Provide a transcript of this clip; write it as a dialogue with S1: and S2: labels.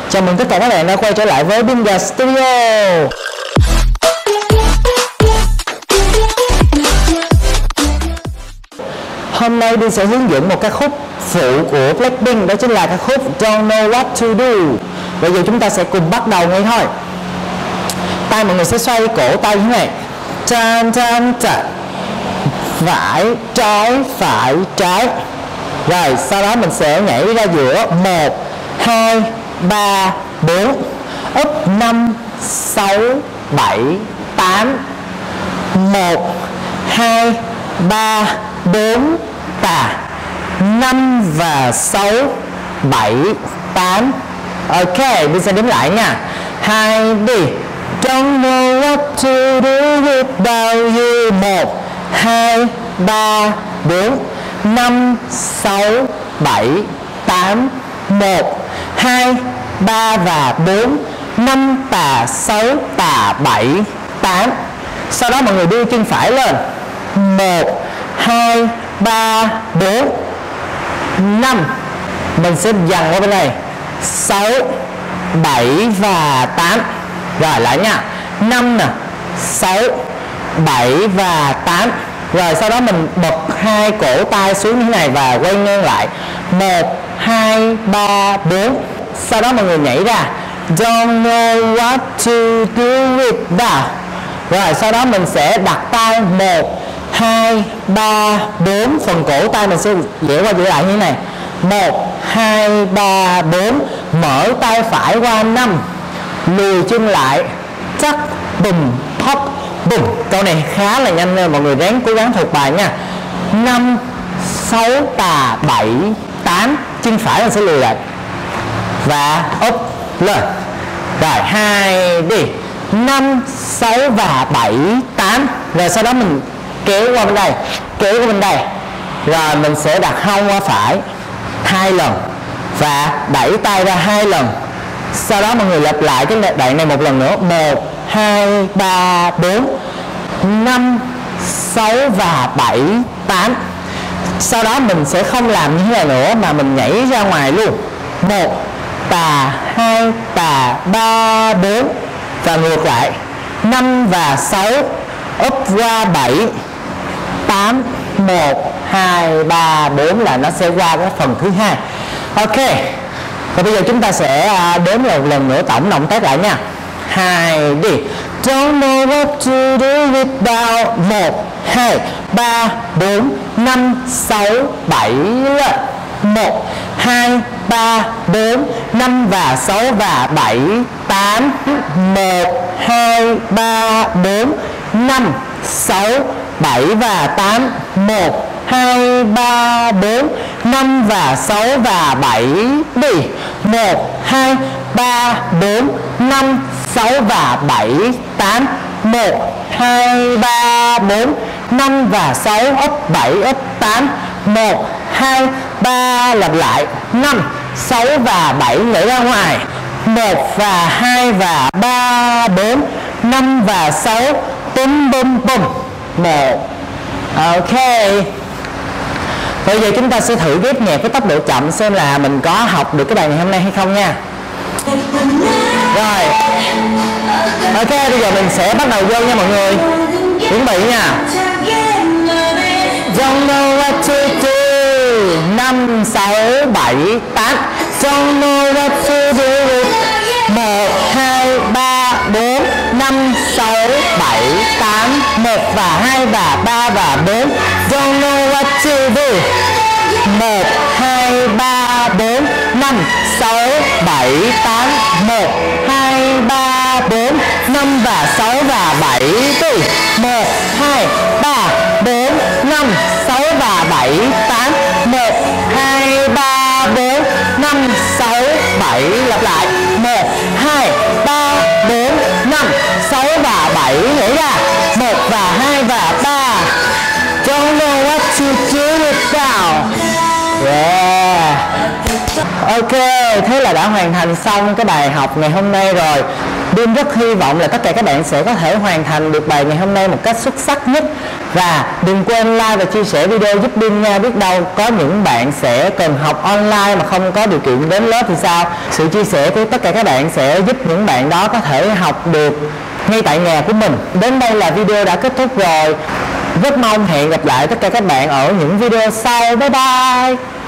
S1: Chào mừng tất cả các bạn đã quay trở lại với Binga Studio. Hôm nay Bin sẽ hướng dẫn một ca khúc phụ của Blackpink, đó chính là ca khúc Don't Know What To Do. Bây giờ chúng ta sẽ cùng bắt đầu ngay thôi. Tay mọi người sẽ xoay cổ tay như thế này. Tan tan tan. Phải trái. Rồi sau đó mình sẽ nhảy ra giữa 1, 2, 3, 4, up 5, 6, 7, 8, 1, 2, 3, 4, 5 và 6, 7, 8. Ok, mình sẽ đếm lại nha. 2 đi. Don't know what to do without you. 1, 2, 3, 4, 5, 6, 7, 8, 1, 2, 3 và 4, 5 tà 6 tà 7, 8. Sau đó mọi người đưa chân phải lên. 1, 2, 3, 4, 5. Mình sẽ dằn qua bên này. 6, 7 và 8. Rồi lại nha. 5 nè, 6, 7 và 8. Rồi sau đó mình bật hai cổ tay xuống như thế này và quay ngang lại. 1, 2, 3, 4. Sau đó mọi người nhảy ra. Don't know what to do with that. Rồi sau đó mình sẽ đặt tay 1, 2, 3, 4. Phần cổ tay mình sẽ dễ qua dễ lại như thế này. 1, 2, 3, 4. Mở tay phải qua 5. Lùi chân lại. Chắc bùm hop bùm. Câu này khá là nhanh nên mọi người ráng cố gắng thuộc bài nha. 5, 6 tà 7, 8. Chân phải mình sẽ lùi lại và up lên. Rồi 2 đi. 5, 6 và 7, 8. Rồi sau đó mình kéo qua bên đây. Rồi mình sẽ đặt hông qua phải 2 lần và đẩy tay ra 2 lần. Sau đó mọi người lặp lại cái đoạn này một lần nữa. 1, 2, 3, 4, 5, 6 và 7, 8. Sau đó mình sẽ không làm như thế này nữa mà mình nhảy ra ngoài luôn. 1 tà 2 tà 3, 4 và ngược lại. 5 và 6 up qua 7, 8, 1, 2, 3, 4 là nó sẽ qua cái phần thứ hai. Ok. Và bây giờ chúng ta sẽ đếm một lần nữa tổng động tác lại nha. 2 đi. Don't know what to do without. 1, 2, 3, 4, 5, 6, 7 lên. 1, 2, 3, 4, 5 và 6 và 7, 8. 1, 2, 3, 4, 5, 6, 7 và 8. 1, 2, 3, 4, 5 và 6 và 7 đi. 1, 2, 3, 4, 5, 6 và 7, 8. 1, 2, 3, 4, 5 và 6 up 7 up 8. 1, 2, 3 lặp lại. 5, 6 và 7 nhảy ra ngoài. 1 và 2 và 3, 4, 5 và 6 bum bum bum. 1. Ok. Bây giờ chúng ta sẽ thử ghép nhạc với tốc độ chậm xem là mình có học được cái bài này hôm nay hay không nha. Rồi. Ok, bây giờ mình sẽ bắt đầu vô nha mọi người. Chuẩn bị nha. Don't know what to do. 5, 6, 7, 8. Don't know what to do. 1, 2, 3, 4, 5, 6, 7, 8. 1 và 2 và 3 và 4. Don't know what to do. 1, 2, 3, 4, 5, 6, 7, 8. 1, 2, 3, 4, 5 và 6 và 7 đi. 1, 2, 3, 4, 5, 6 và 7, 8. 1, 2, 3, 4, 5, 6, 7. Lặp lại. 1, 2, 3, 4, 5, 6 và 7. Nhảy ra. 1 và 2 và 3. Don't know what to do without. Yeah. Ok, thế là đã hoàn thành xong cái bài học ngày hôm nay rồi. Bin rất hy vọng là tất cả các bạn sẽ có thể hoàn thành được bài ngày hôm nay một cách xuất sắc nhất. Và đừng quên like và chia sẻ video giúp Bin nha. Biết đâu có những bạn sẽ cần học online mà không có điều kiện đến lớp thì sao? Sự chia sẻ của tất cả các bạn sẽ giúp những bạn đó có thể học được ngay tại nhà của mình. Đến đây là video đã kết thúc rồi. Rất mong hẹn gặp lại tất cả các bạn ở những video sau. Bye bye.